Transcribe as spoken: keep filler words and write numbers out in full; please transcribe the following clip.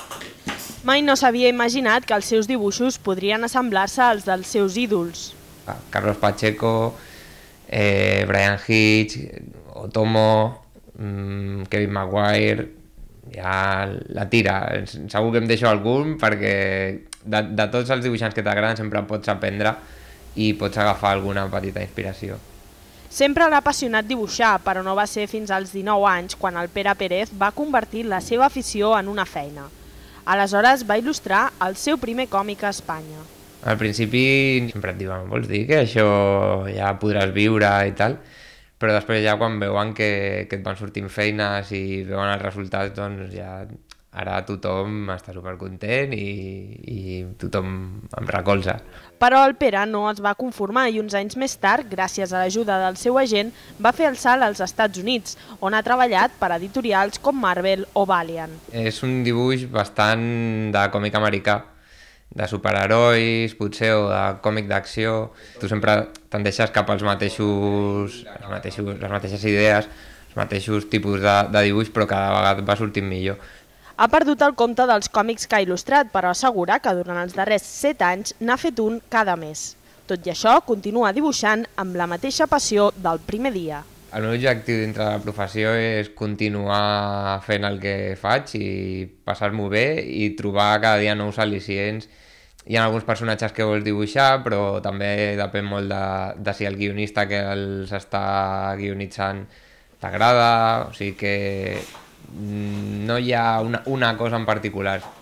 Mai no s'havia imaginat que els seus dibuixos podrien assemblar-se als dels seus ídols. Carlos Pacheco, eh, Brian Hitch, Otomo, mmm, Kevin Maguire, ja la tira. Segur que em deixo algun perquè de, de tots els dibuixants que t'agraden sempre pots aprendre i pots agafar alguna petita inspiració. Sempre l'ha apassionat dibuixar, però no va ser fins als dinou anys quan el Pere Pérez va convertir la seva afició en una feina. Aleshores va il·lustrar el seu primer còmic a Espanya. Al principi sempre et diuen, vols dir que això ja podràs viure i tal, però després ja quan veuen que, que et van sortint feines i veuen els resultats, doncs ja ara tothom està supercontent i, i tothom em recolza. Però el Pere no es va conformar i uns anys més tard, gràcies a l'ajuda del seu agent, va fer el salt als Estats Units, on ha treballat per editorials com Marvel o Valiant. És un dibuix bastant de còmic americà, de superherois, potser, o de còmic d'acció. Tu sempre te'n deixes cap als mateixos, els mateixos, les mateixes idees, els mateixos tipus de, de dibuix, però cada vegada va sortint millor. Ha perdut el compte dels còmics que ha il·lustrat, però assegura que durant els darrers set anys n'ha fet un cada mes. Tot i això, continua dibuixant amb la mateixa passió del primer dia. El meu objectiu dintre de la professió és continuar fent el que faig i passar-m'ho bé i trobar cada dia nous al·licients. Hi ha alguns personatges que vols dibuixar, però també depèn molt de, de si el guionista que els està guionitzant t'agrada, o sigui que no hi ha una, una cosa en particular.